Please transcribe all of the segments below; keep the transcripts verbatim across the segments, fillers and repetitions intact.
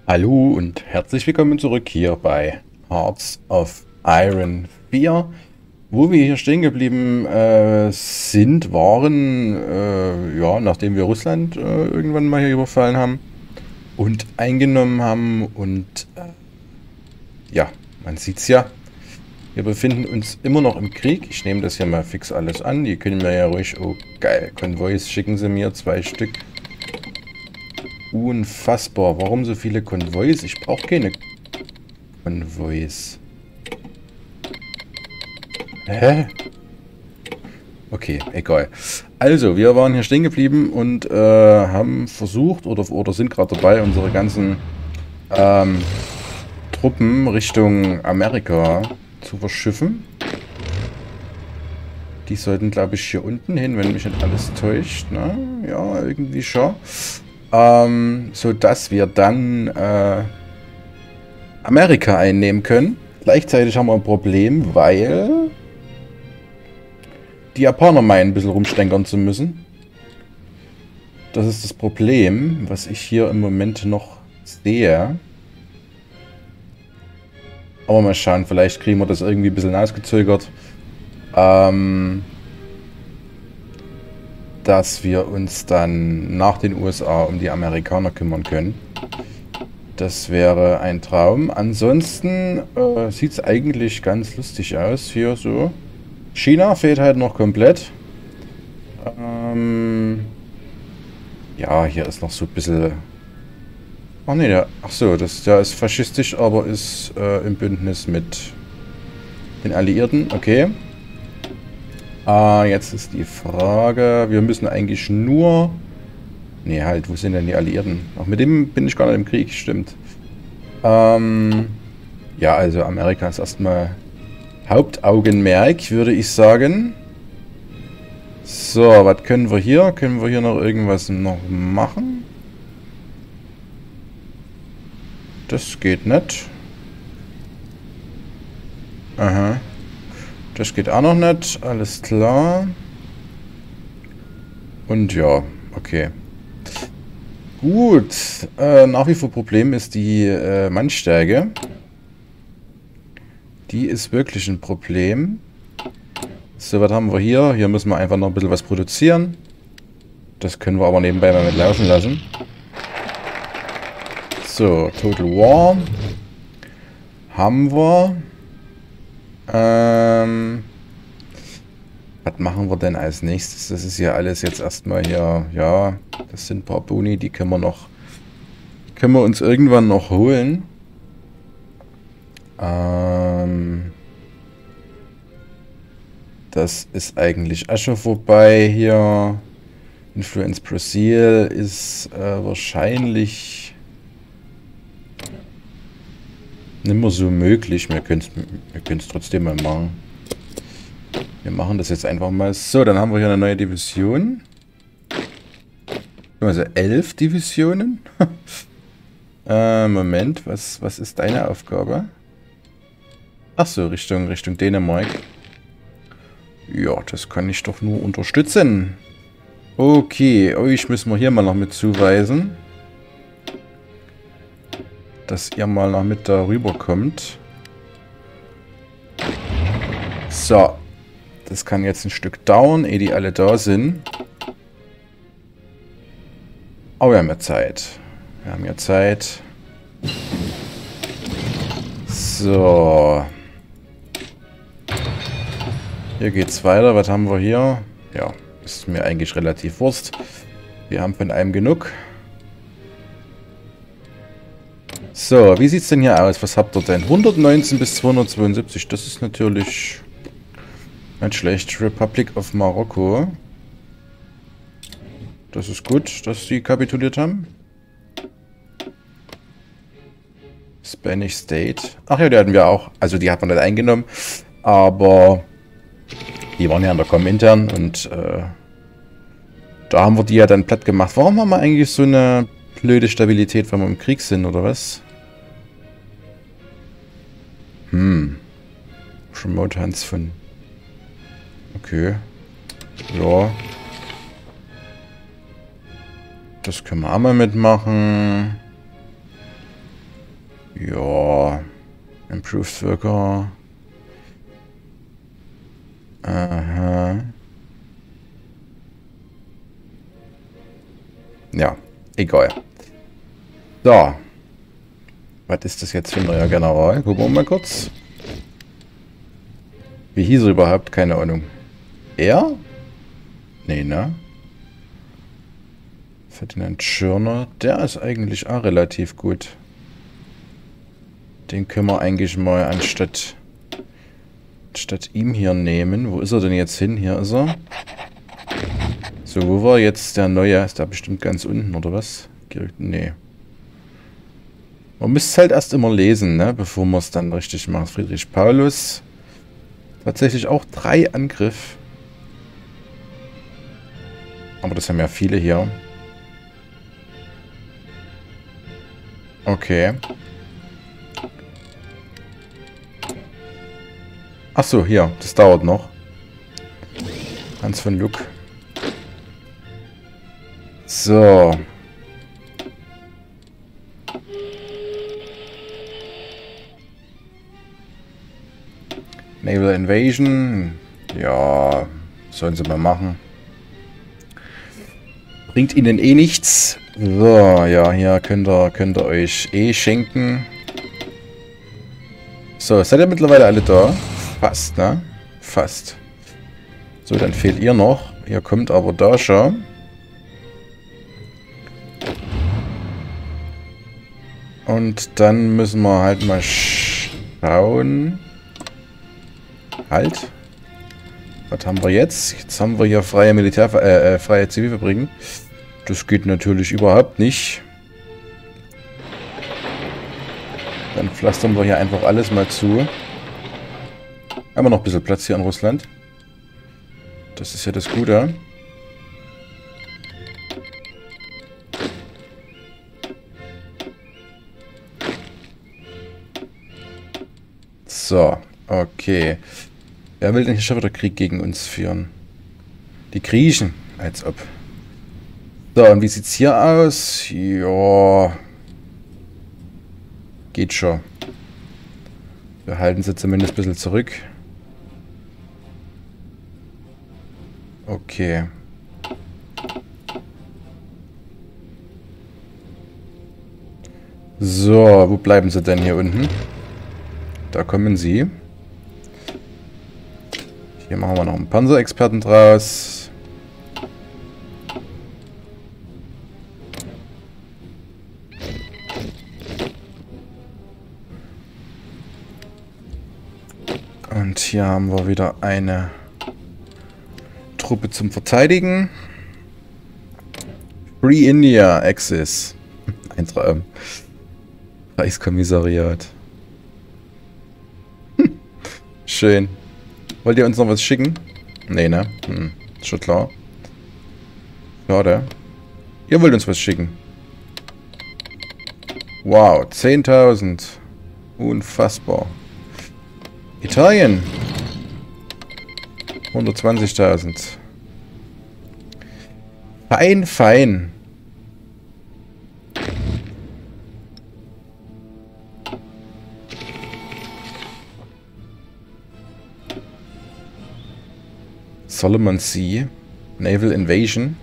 Hallo und herzlich willkommen zurück hier bei Hearts of Iron vier. Wo wir hier stehen geblieben äh, sind, waren, äh, ja, nachdem wir Russland äh, irgendwann mal hier überfallen haben und eingenommen haben und äh, ja, man sieht's ja, wir befinden uns immer noch im Krieg. Ich nehme das hier mal fix alles an. Die können mir ja ruhig, oh geil, Konvois schicken sie mir, zwei Stück. Unfassbar. Warum so viele Konvois? Ich brauche keine Konvois. Hä? Okay, egal. Also, wir waren hier stehen geblieben und äh, haben versucht oder, oder sind gerade dabei, unsere ganzen ähm, Truppen Richtung Amerika zu verschiffen. Die sollten, glaube ich, hier unten hin, wenn mich nicht alles täuscht. Ne? Ja, irgendwie schon. Ähm, sodass wir dann äh, Amerika einnehmen können. Gleichzeitig haben wir ein Problem, weil die Japaner meinen, ein bisschen rumstenkern zu müssen. Das ist das Problem, was ich hier im Moment noch sehe. Aber mal schauen, vielleicht kriegen wir das irgendwie ein bisschen ausgezögert. Ähm, dass wir uns dann nach den U S A um die Amerikaner kümmern können. Das wäre ein Traum. Ansonsten äh, sieht es eigentlich ganz lustig aus hier so. China fehlt halt noch komplett. Ähm, ja, hier ist noch so ein bisschen... Ach nee, der, ach so, das, der ist faschistisch, aber ist äh, im Bündnis mit den Alliierten. Okay. Ah, jetzt ist die Frage, wir müssen eigentlich nur... Nee, halt, wo sind denn die Alliierten? Ach, mit dem bin ich gar nicht im Krieg, stimmt. Ähm, ja, also Amerika ist erstmal Hauptaugenmerk, würde ich sagen. So, was können wir hier? Können wir hier noch irgendwas noch machen? Das geht nicht. Aha. Das geht auch noch nicht. Alles klar. Und ja, okay. Gut. Äh, nach wie vor Problem ist die äh, Mannstärke. Die ist wirklich ein Problem. So, was haben wir hier? Hier müssen wir einfach noch ein bisschen was produzieren. Das können wir aber nebenbei mal mit laufen lassen. So, Total War. Haben wir. Ähm, was machen wir denn als nächstes? Das ist ja alles jetzt erstmal hier. Ja, das sind ein paar Boni, die können wir noch. Können wir uns irgendwann noch holen. Ähm, das ist eigentlich auch schon vorbei hier. Influence Brazil ist äh, wahrscheinlich nicht mehr so möglich. Wir können es wir können's trotzdem mal machen. Wir machen das jetzt einfach mal so. Dann haben wir hier eine neue Division. Also elf Divisionen. äh, Moment, was, was ist deine Aufgabe? Ach so, Richtung, Richtung Dänemark. Ja, das kann ich doch nur unterstützen. Okay, euch müssen wir hier mal noch mit zuweisen. Dass ihr mal noch mit darüber kommt. So. Das kann jetzt ein Stück dauern, ehe die alle da sind. Aber wir haben ja Zeit. Wir haben ja Zeit. So. Hier geht's weiter. Was haben wir hier? Ja, ist mir eigentlich relativ Wurst. Wir haben von einem genug. So, wie sieht's denn hier aus? Was habt ihr denn? hundertneunzehn bis zweihundertzweiundsiebzig. Das ist natürlich nicht schlecht. Republic of Morocco. Das ist gut, dass die kapituliert haben. Spanish State. Ach ja, die hatten wir auch. Also die hat man nicht eingenommen. Aber die waren ja an der Komintern und äh, da haben wir die ja dann platt gemacht. Warum haben wir eigentlich so eine blöde Stabilität, wenn wir im Krieg sind, oder was? Hm. Remote Hunts von... Okay. Ja. Das können wir auch mal mitmachen. Ja. Improved Worker. Aha. Ja, egal. So. Was ist das jetzt für ein neuer General? Gucken wir mal kurz. Wie hieß er überhaupt? Keine Ahnung. Er? Nee, ne? Ferdinand Schirner. Der ist eigentlich auch relativ gut. Den können wir eigentlich mal anstatt, anstatt ihm hier nehmen. Wo ist er denn jetzt hin? Hier ist er. So, wo war jetzt der neue? Ist der bestimmt ganz unten, oder was? Nee. Man müsste es halt erst immer lesen, ne? Bevor man es dann richtig macht. Friedrich Paulus. Tatsächlich auch drei Angriff. Aber das haben ja viele hier. Okay. Achso, hier. Das dauert noch. Hans von Luck. So. Naval Invasion. Ja, sollen sie mal machen. Bringt ihnen eh nichts. So, ja, hier könnt ihr, könnt ihr euch eh schenken. So, seid ihr mittlerweile alle da? Fast, ne? Fast. So, dann fehlt ihr noch. Ihr kommt aber da schon. Und dann müssen wir halt mal schauen. Halt. Was haben wir jetzt? Jetzt haben wir hier freie Militär, äh, äh, freie Zivilfabriken. Das geht natürlich überhaupt nicht. Dann pflastern wir hier einfach alles mal zu. Haben wir noch ein bisschen Platz hier in Russland. Das ist ja das Gute. So, okay. Wer will denn hier schon wieder Krieg gegen uns führen? Die Griechen, als ob. So, und wie sieht's hier aus? Ja. Geht schon. Wir halten sie zumindest ein bisschen zurück. Okay. So, wo bleiben sie denn hier unten? Da kommen sie. Hier machen wir noch einen Panzerexperten draus. Und hier haben wir wieder eine Truppe zum Verteidigen. Free India Axis. Ein Traum. Reichskommissariat. Schön. Wollt ihr uns noch was schicken? Nee, ne? Hm, schon klar. Schade. Ihr wollt uns was schicken. Wow, zehntausend. Unfassbar. Italien. hundertzwanzigtausend. Fein, fein. Solomon Sea. Naval Invasion.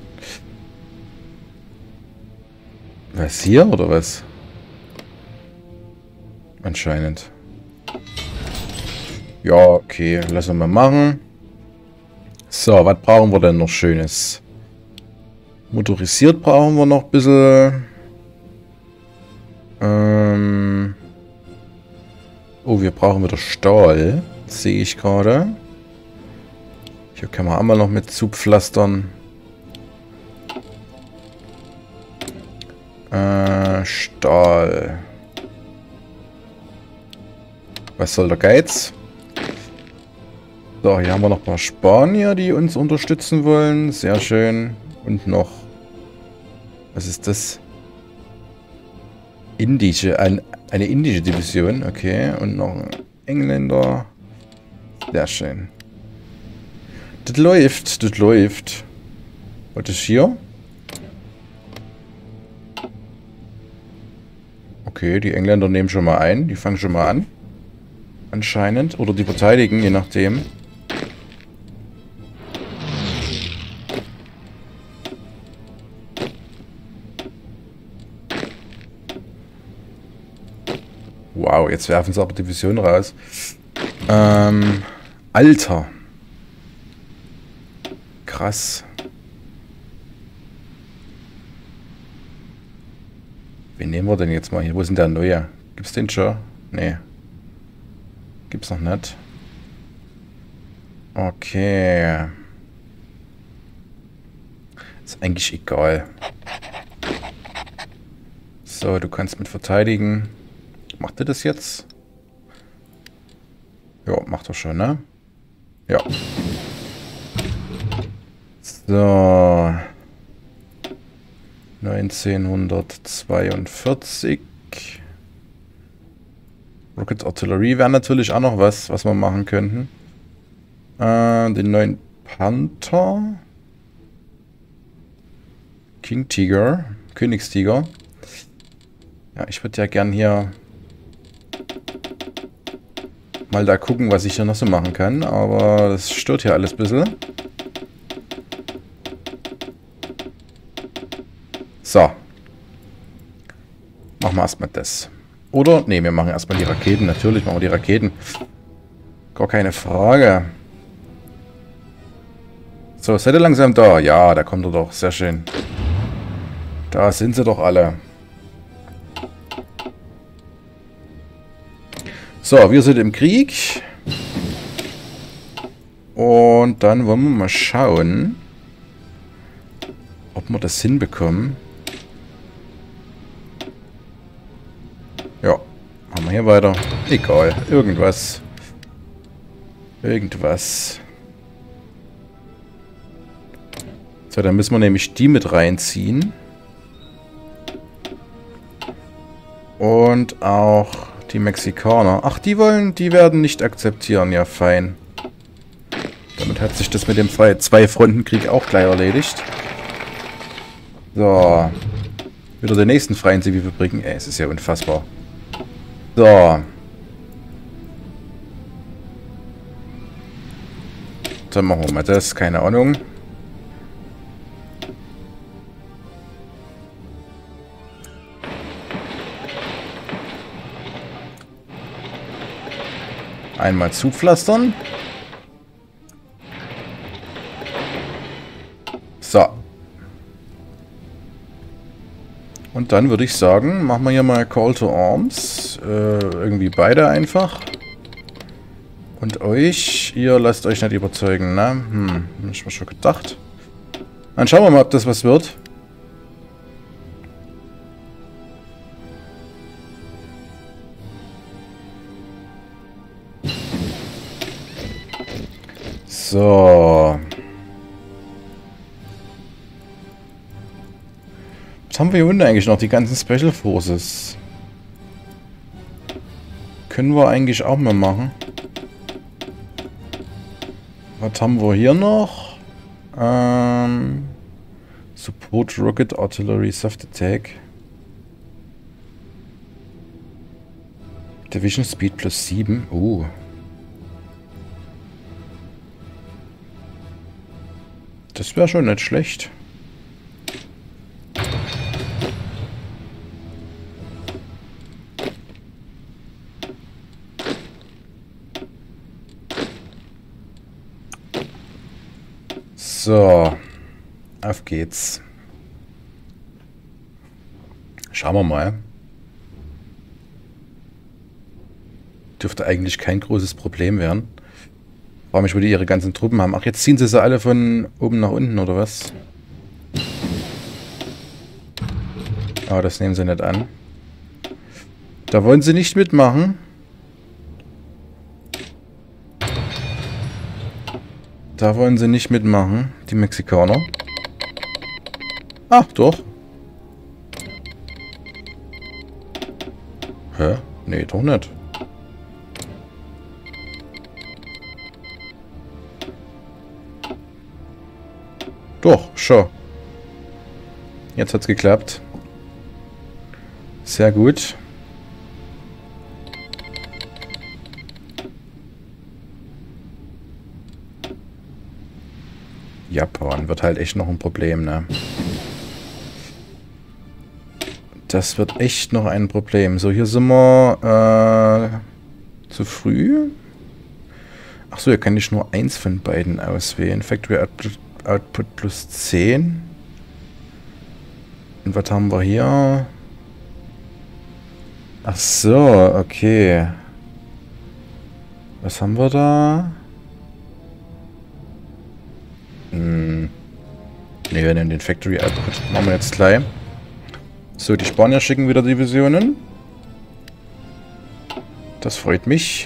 Was hier oder was? Anscheinend. Ja, okay. Lassen wir mal machen. So, was brauchen wir denn noch Schönes? Motorisiert brauchen wir noch ein bisschen. Ähm oh, wir brauchen wieder Stahl. Sehe ich gerade. Hier kann man einmal noch mit zupflastern. Äh, Stahl. Was soll der Geiz? So, hier haben wir noch ein paar Spanier, die uns unterstützen wollen. Sehr schön. Und noch... Was ist das? Indische. Ein, eine indische Division. Okay. Und noch ein Engländer. Sehr schön. Das läuft. Das läuft. Was ist hier? Okay, die Engländer nehmen schon mal ein. Die fangen schon mal an. Anscheinend. Oder die verteidigen, je nachdem. Wow, jetzt werfen sie aber Division raus. Ähm, Alter. Krass. Wen nehmen wir denn jetzt mal hier? Wo ist denn der Neue? Gibt's den schon? Nee. Gibt's noch nicht. Okay. Ist eigentlich egal. So, du kannst mit verteidigen. Macht er das jetzt? Ja, macht er schon, ne? Ja. So. neunzehnhundertzweiundvierzig. Rocket Artillery wäre natürlich auch noch was, was wir machen könnten. Äh, den neuen Panther. King Tiger. Königstiger. Ja, ich würde ja gern hier mal da gucken, was ich hier noch so machen kann. Aber das stört hier alles ein bisschen. So. Machen wir erstmal das. Oder? Ne, wir machen erstmal die Raketen. Natürlich machen wir die Raketen. Gar keine Frage. So, seid ihr langsam da? Ja, da kommt er doch. Sehr schön. Da sind sie doch alle. So, wir sind im Krieg. Und dann wollen wir mal schauen, ob wir das hinbekommen. Ja, machen wir hier weiter. Egal, irgendwas. Irgendwas. So, dann müssen wir nämlich die mit reinziehen. Und auch die Mexikaner. Ach, die wollen, die werden nicht akzeptieren. Ja, fein. Damit hat sich das mit dem Zwei-Fronten-Krieg auch gleich erledigt. So. Wieder den nächsten freien Zivilfabriken. Ey, es ist ja unfassbar. So. Dann machen wir mal das. Keine Ahnung. Einmal zupflastern. So. Und dann würde ich sagen, machen wir hier mal Call to Arms. Äh, irgendwie beide einfach. Und euch, ihr lasst euch nicht überzeugen, ne? Hm, hab ich mir schon gedacht. Dann schauen wir mal, ob das was wird. So. Was haben wir hier unten eigentlich noch? Die ganzen Special Forces. Können wir eigentlich auch mal machen. Was haben wir hier noch? Ähm, Support Rocket Artillery Soft Attack. Division Speed plus sieben. Oh. Das wäre schon nicht schlecht. So, auf geht's. Schauen wir mal. Dürfte eigentlich kein großes Problem werden. Frage mich, wo die ihre ganzen Truppen haben. Ach, jetzt ziehen sie sie alle von oben nach unten, oder was? Ah, das nehmen sie nicht an. Da wollen sie nicht mitmachen. Da wollen sie nicht mitmachen, die Mexikaner. Ach, doch. Hä? Nee, doch nicht. Doch, schon. Jetzt hat's geklappt. Sehr gut. Japan wird halt echt noch ein Problem, ne? Das wird echt noch ein Problem. So, hier sind wir äh, zu früh. Achso, hier kann ich nur eins von beiden auswählen. Factory Output, Output plus zehn. Und was haben wir hier? Ach so, okay. Was haben wir da? Hm. Ne, wir nehmen den Factory Output. Machen wir jetzt gleich. So, die Spanier schicken wieder Divisionen. Das freut mich.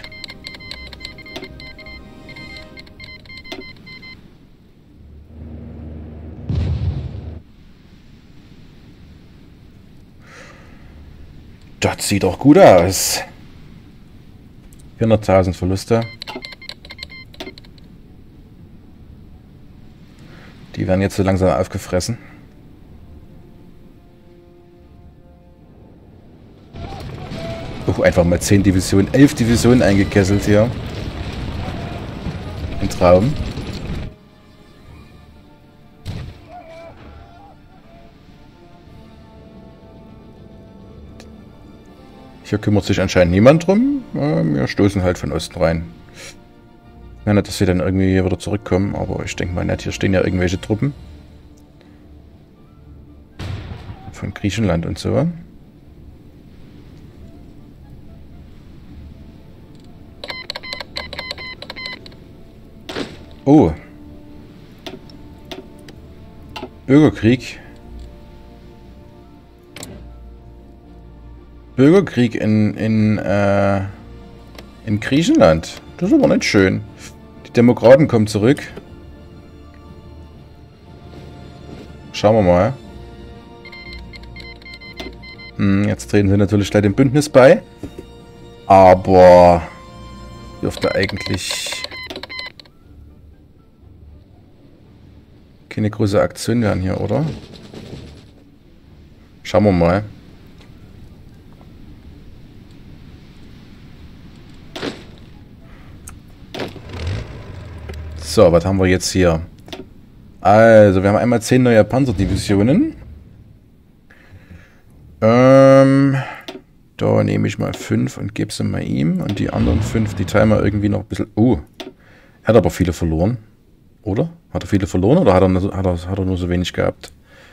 Das sieht doch gut aus. vierhunderttausend Verluste. Die werden jetzt so langsam aufgefressen. Oh, einfach mal zehn Divisionen, elf Divisionen eingekesselt hier. Ein Traum. Hier kümmert sich anscheinend niemand drum. Wir stoßen halt von Osten rein. Ja, nicht, dass wir dann irgendwie hier wieder zurückkommen, aber ich denke mal nicht. Hier stehen ja irgendwelche Truppen. Von Griechenland und so. Oh. Bürgerkrieg. Bürgerkrieg in, in, äh, in Griechenland. Das ist aber nicht schön. Die Demokraten kommen zurück. Schauen wir mal. Hm, jetzt treten sie natürlich gleich dem Bündnis bei. Aber dürfte eigentlich keine große Aktion werden hier, oder? Schauen wir mal. So, was haben wir jetzt hier? Also, wir haben einmal zehn neue Panzerdivisionen. Ähm, da nehme ich mal fünf und gebe sie mal ihm. Und die anderen fünf, die teilen wir irgendwie noch ein bisschen... Oh, er hat aber viele verloren. Oder? Hat er viele verloren oder hat er, hat er, hat er nur so wenig gehabt?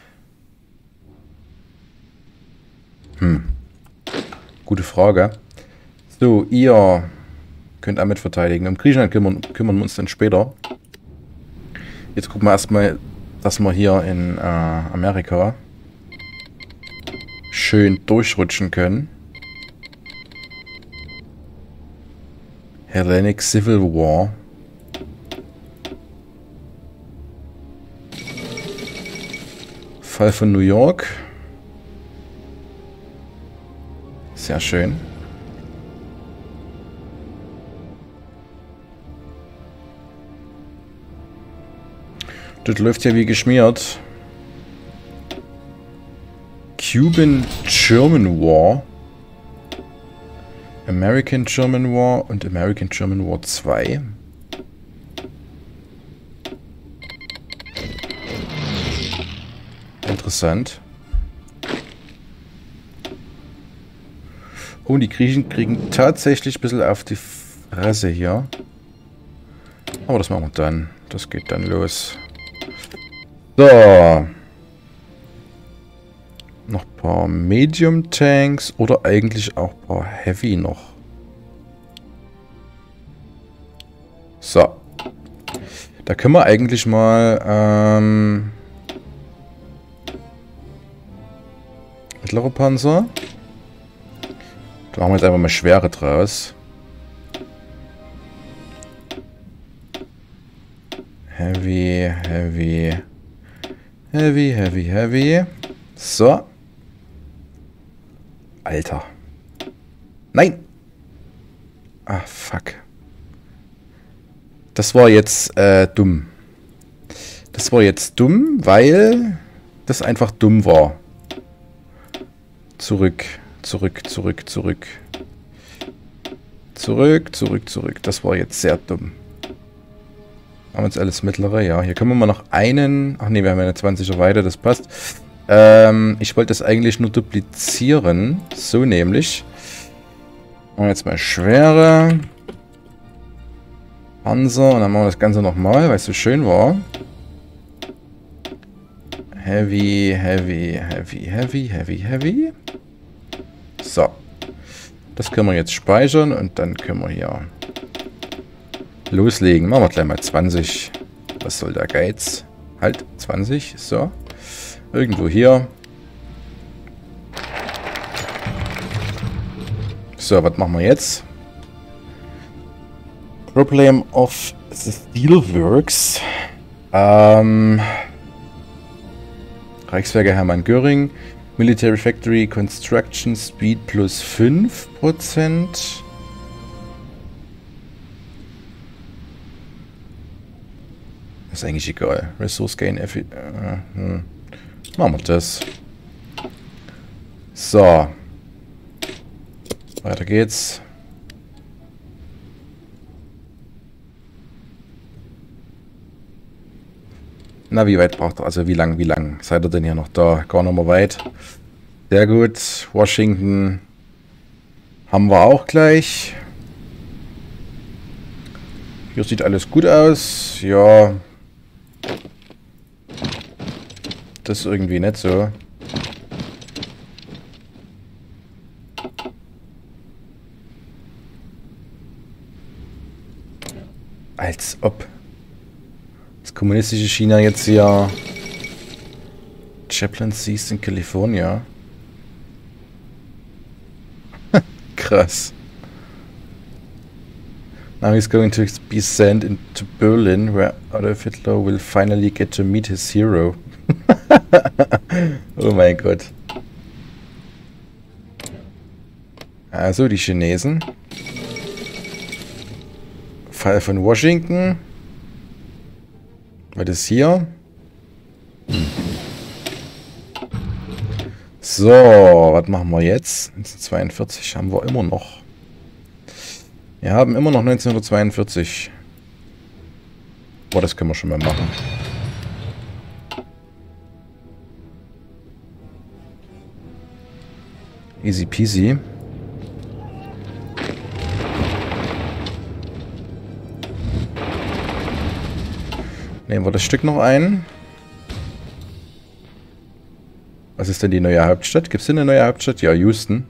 Hm. Gute Frage. So, ihr könnt auch mit verteidigen. Um Griechenland kümmern, kümmern wir uns dann später. Jetzt gucken wir erstmal, dass wir hier in äh, Amerika schön durchrutschen können. Hellenic Civil War. Fall von New York. Sehr schön. Das läuft ja wie geschmiert. Cuban-German War. American-German War und American-German War zwei. Interessant. Oh, die Griechen kriegen tatsächlich ein bisschen auf die Fresse hier. Aber das machen wir dann. Das geht dann los. So. Noch ein paar Medium Tanks oder eigentlich auch ein paar Heavy noch. So. Da können wir eigentlich mal ähm, mittlere Panzer. Da machen wir jetzt einfach mal schwere draus. Heavy, heavy, heavy, heavy, heavy. So. Alter. Nein! Ah, fuck. Das war jetzt äh, dumm. Das war jetzt dumm, weil das einfach dumm war. Zurück, zurück, zurück, zurück. Zurück, zurück, zurück. Das war jetzt sehr dumm. Haben wir jetzt alles mittlere? Ja, hier können wir mal noch einen... Ach nee, wir haben ja eine zwanziger weiter, das passt. Ähm, ich wollte das eigentlich nur duplizieren. So nämlich. Machen wir jetzt mal schwere. Panzer. Und dann machen wir das Ganze nochmal, weil es so schön war. Heavy, heavy, heavy, heavy, heavy, heavy. So. Das können wir jetzt speichern und dann können wir hier loslegen. Machen wir gleich mal zwanzig. Was soll der Geiz? Halt, zwanzig. So. Irgendwo hier. So, was machen wir jetzt? Problem of the Steelworks. Ähm... Reichswerke Hermann Göring. Military Factory Construction Speed plus fünf Prozent. Ist eigentlich egal. Resource Gain Effi äh, hm. Machen wir das. So. Weiter geht's. Na, wie weit braucht er? Also wie lang, wie lang seid ihr denn hier noch da? Gar nicht mehr weit. Sehr gut. Washington haben wir auch gleich. Hier sieht alles gut aus. Ja. Das ist irgendwie nicht so. Als ob. Das kommunistische China jetzt ja Chaplain Seas in California. Krass. Now he's going to be sent into Berlin, where Adolf Hitler will finally get to meet his hero. Oh mein Gott. Also die Chinesen. Fall von Washington. Was ist hier? Hm. So, was machen wir jetzt? neunzehnhundertzweiundvierzig haben wir immer noch. Wir haben immer noch neunzehnhundertzweiundvierzig. Boah, das können wir schon mal machen. Easy peasy. Nehmen wir das Stück noch ein. Was ist denn die neue Hauptstadt? Gibt es denn eine neue Hauptstadt? Ja, Houston.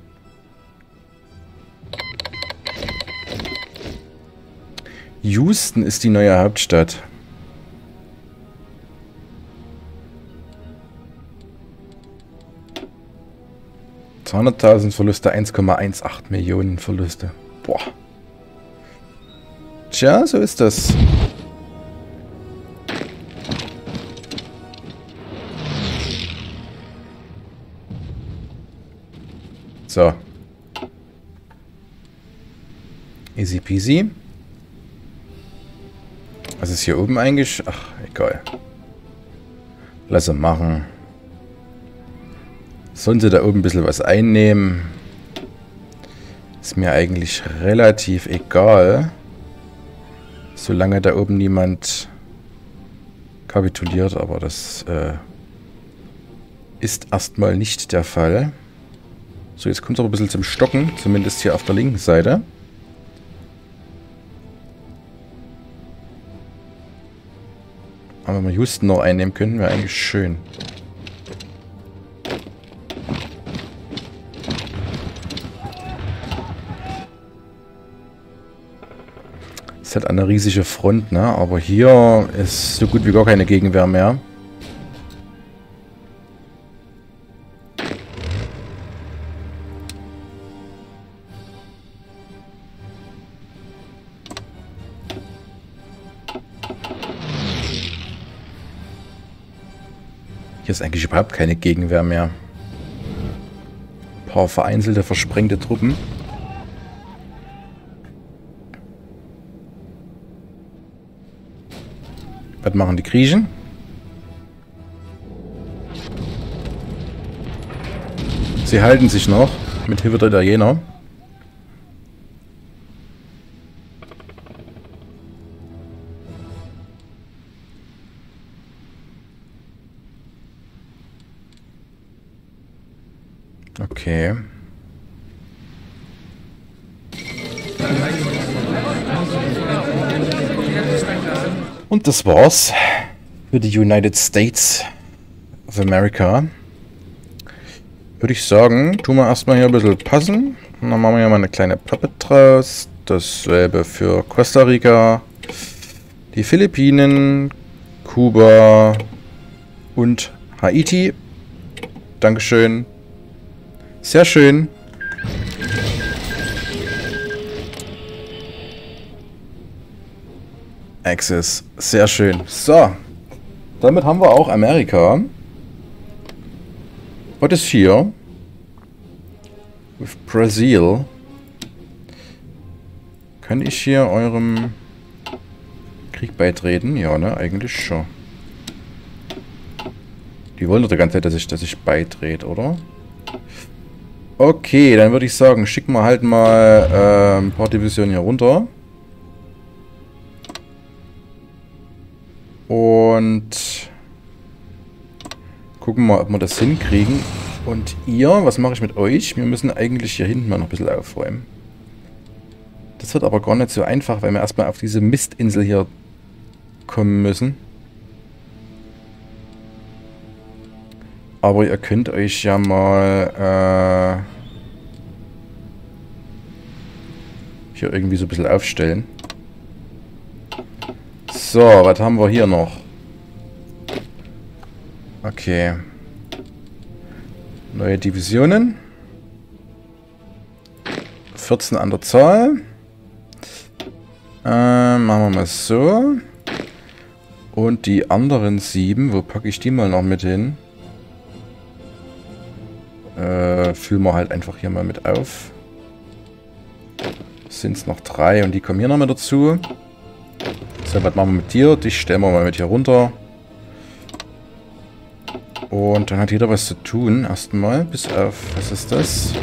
Houston ist die neue Hauptstadt. zweihunderttausend Verluste, eins Komma achtzehn Millionen Verluste. Boah. Tja, so ist das. So. Easy peasy. Was ist hier oben eigentlich? Ach, egal. Lass ihn machen. Sollen sie da oben ein bisschen was einnehmen? Ist mir eigentlich relativ egal. Solange da oben niemand kapituliert, aber das äh, ist erstmal nicht der Fall. So, jetzt kommt es aber ein bisschen zum Stocken, zumindest hier auf der linken Seite. Aber wenn wir Houston noch einnehmen könnten, wäre eigentlich schön. Ist halt eine riesige Front, ne? Aber hier ist so gut wie gar keine Gegenwehr mehr. Hier ist eigentlich überhaupt keine Gegenwehr mehr. Ein paar vereinzelte, versprengte Truppen. Was machen die Griechen? Sie halten sich noch mit Hilfe der Italiener. Okay. Und das war's für die United States of America. Würde ich sagen, tun wir erstmal hier ein bisschen passen. Und dann machen wir hier mal eine kleine Puppet draus. Dasselbe für Costa Rica, die Philippinen, Kuba und Haiti. Dankeschön. Sehr schön. Access. Sehr schön. So. Damit haben wir auch Amerika. What is here? With Brazil. Kann ich hier eurem Krieg beitreten? Ja, ne? Eigentlich schon. Die wollen doch die ganze Zeit, dass ich, dass ich beitrete, oder? Okay, dann würde ich sagen, schicken wir halt mal äh, ein paar Divisionen hier runter. Und gucken mal, ob wir das hinkriegen. Und ihr, was mache ich mit euch? Wir müssen eigentlich hier hinten mal noch ein bisschen aufräumen. Das wird aber gar nicht so einfach, weil wir erstmal auf diese Mistinsel hier kommen müssen. Aber ihr könnt euch ja mal äh, hier irgendwie so ein bisschen aufstellen. So, was haben wir hier noch? Okay. Neue Divisionen. vierzehn an der Zahl. Äh, machen wir mal so. Und die anderen sieben, wo packe ich die mal noch mit hin? Äh, füllen wir halt einfach hier mal mit auf. Sind es noch drei und die kommen hier noch mit dazu. So, was machen wir mit dir? Dich stellen wir mal mit hier runter. Und dann hat jeder was zu tun. Erstmal, bis auf, was ist das?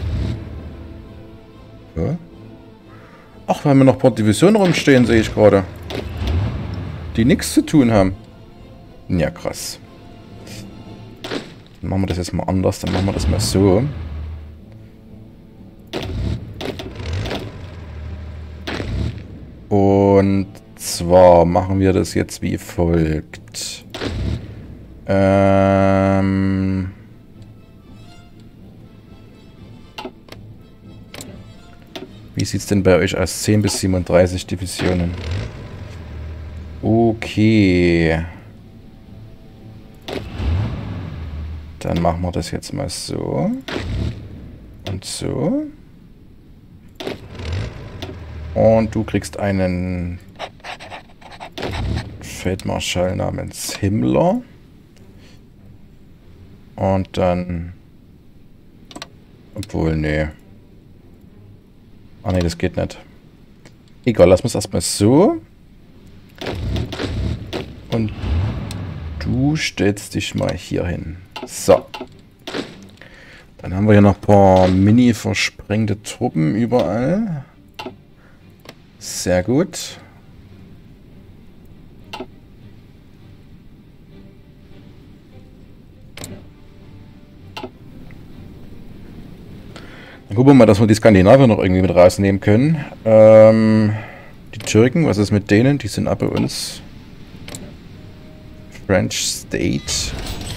Ja. Ach, wir haben noch ein paar Divisionen rumstehen, sehe ich gerade. Die nichts zu tun haben. Ja, krass. Dann machen wir das jetzt mal anders. Dann machen wir das mal so. Und zwar machen wir das jetzt wie folgt. Ähm... Wie sieht es denn bei euch aus? zehn bis siebenunddreißig Divisionen. Okay. Dann machen wir das jetzt mal so. Und so. Und du kriegst einen Feldmarschall namens Himmler. Und dann... Obwohl, nee. Ah, nee, das geht nicht. Egal, lass uns erstmal so. Und du stellst dich mal hier hin. So. Dann haben wir hier noch ein paar mini versprengte Truppen überall. Sehr gut. Dann gucken wir mal, dass wir die Skandinavier noch irgendwie mit rausnehmen können. Ähm, die Türken, was ist mit denen? Die sind auch bei uns. French State.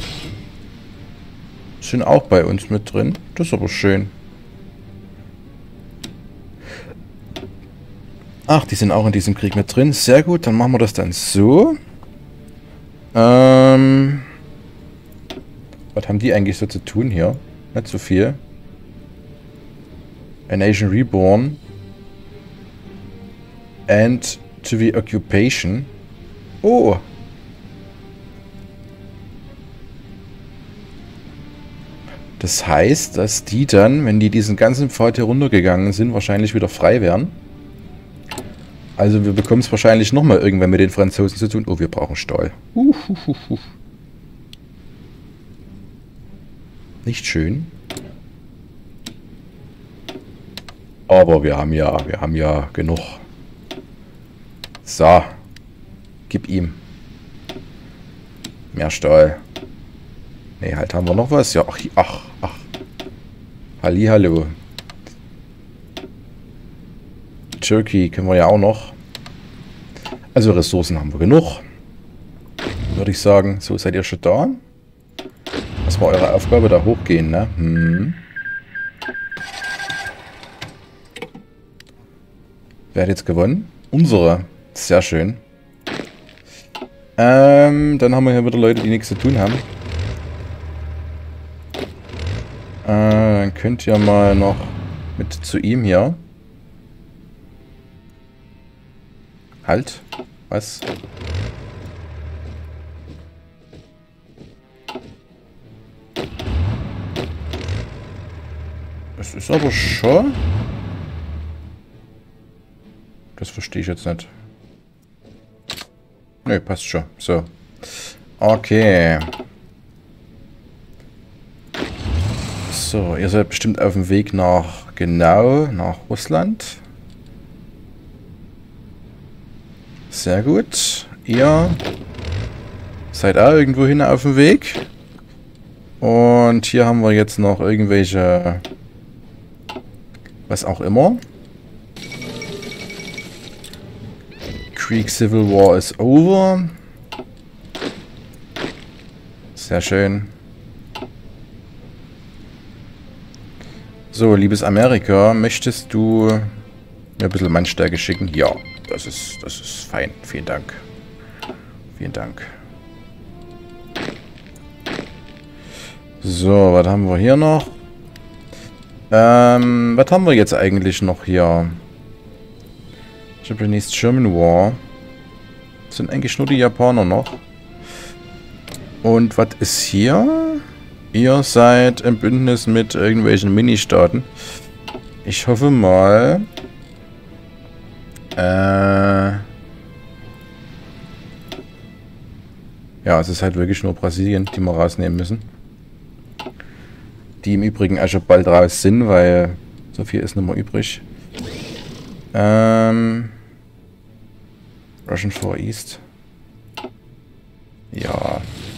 Sind auch bei uns mit drin. Das ist aber schön. Ach, die sind auch in diesem Krieg mit drin. Sehr gut, dann machen wir das dann so. Ähm, was haben die eigentlich so zu tun hier? Nicht so viel. A Nation Reborn. And to the Occupation. Oh. Das heißt, dass die dann, wenn die diesen ganzen Pfad hier runtergegangen sind, wahrscheinlich wieder frei wären. Also wir bekommen es wahrscheinlich nochmal irgendwann mit den Franzosen zu tun. Oh, wir brauchen Stahl. Uh, uh, uh, uh. Nicht schön. Aber wir haben ja, wir haben ja genug. So. Gib ihm. Mehr Stahl. Ne, halt haben wir noch was. Ja, ach, ach, ach. Hallihallo. Turkey können wir ja auch noch. Also Ressourcen haben wir genug. Würde ich sagen. So, seid ihr schon da? Was war eure Aufgabe? Da hochgehen, ne? Hm. Wer hat jetzt gewonnen? Unsere. Sehr schön. Ähm, dann haben wir hier wieder Leute, die nichts zu tun haben. Äh, dann könnt ihr mal noch mit zu ihm hier. Halt. Was? Das ist aber schon... Das verstehe ich jetzt nicht. Nö, passt schon. So. Okay. So, ihr seid bestimmt auf dem Weg nach, genau, nach Russland. Sehr gut. Ihr seid auch irgendwo hin auf dem Weg. Und hier haben wir jetzt noch irgendwelche... Was auch immer. Greek Civil War is over. Sehr schön. So, liebes Amerika, möchtest du mir ein bisschen Mannstärke schicken? Ja, das ist, das ist fein. Vielen Dank. Vielen Dank. So, was haben wir hier noch? Ähm, was haben wir jetzt eigentlich noch hier? Japanese German War. Das sind eigentlich nur die Japaner noch. Und was ist hier? Ihr seid im Bündnis mit irgendwelchen Mini-Staaten. Ich hoffe mal... Äh... Ja, es ist halt wirklich nur Brasilien, die wir rausnehmen müssen. Die im Übrigen auch schon bald raus sind, weil so viel ist nicht mehr übrig. Ähm... Russian Far East. Ja...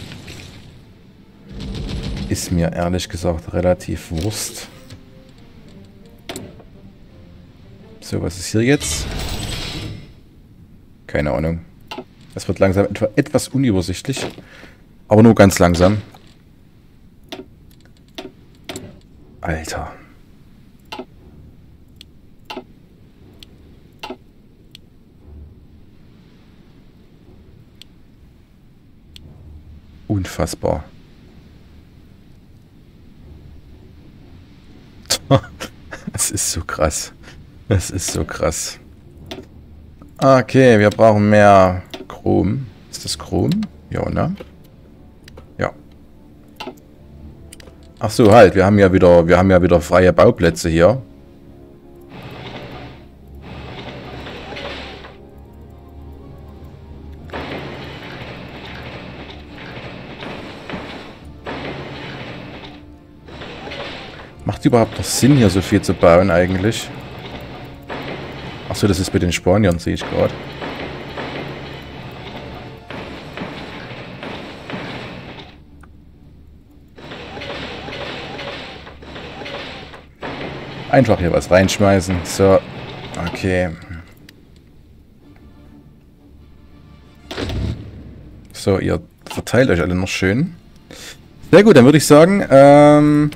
Ist mir ehrlich gesagt relativ Wurst. So, was ist hier jetzt? Keine Ahnung. Das wird langsam etwa etwas unübersichtlich. Aber nur ganz langsam. Alter. Unfassbar. Das ist so krass. Das ist so krass. Okay, wir brauchen mehr Chrom. Ist das Chrom? Ja, ne? Ja. Ach so, halt. Wir haben ja wieder, wir haben ja wieder freie Bauplätze hier. Macht überhaupt noch Sinn, hier so viel zu bauen eigentlich? Achso, das ist mit den Spaniern, sehe ich gerade. Einfach hier was reinschmeißen. So, okay. So, ihr verteilt euch alle noch schön. Sehr gut, dann würde ich sagen, ähm...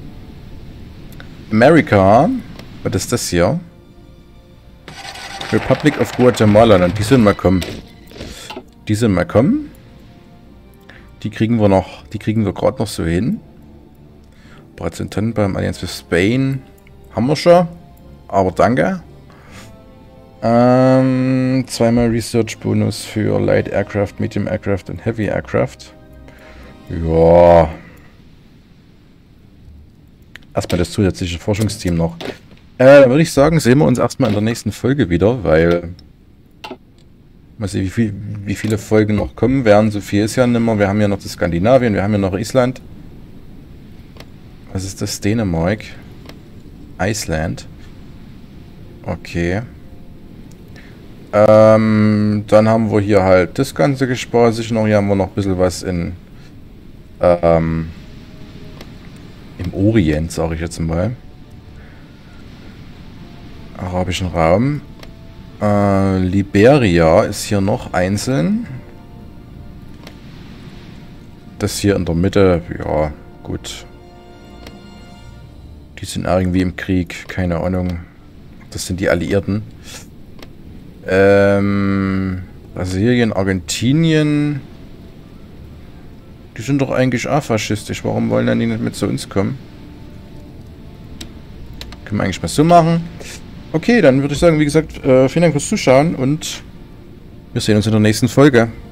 America, was ist das hier? Republic of Guatemala, dann die sollen mal kommen. Die sollen mal kommen. Die kriegen wir noch, die kriegen wir gerade noch so hin. Repräsentanten beim Alliance with Spain haben wir schon, aber danke. Ähm, zweimal Research Bonus für Light Aircraft, Medium Aircraft und Heavy Aircraft. Ja. Erstmal das zusätzliche Forschungsteam noch. Äh, dann würde ich sagen, sehen wir uns erstmal in der nächsten Folge wieder, weil... Mal sehen, wie, viel, wie viele Folgen noch kommen werden. So viel ist ja nicht mehr. Wir haben ja noch das Skandinavien, wir haben ja noch Island. Was ist das? Dänemark. Island. Okay. Ähm, dann haben wir hier halt das ganze Gespaß noch. Hier haben wir noch ein bisschen was in... Ähm... Im Orient, sage ich jetzt mal. Arabischen Raum. Äh, Liberia ist hier noch einzeln. Das hier in der Mitte, ja, gut. Die sind irgendwie im Krieg, keine Ahnung. Das sind die Alliierten. Ähm, Brasilien, Argentinien. Die sind doch eigentlich auch faschistisch. Warum wollen dann die nicht mit zu uns kommen? Können wir eigentlich mal so machen. Okay, dann würde ich sagen, wie gesagt, äh, vielen Dank fürs Zuschauen und wir sehen uns in der nächsten Folge.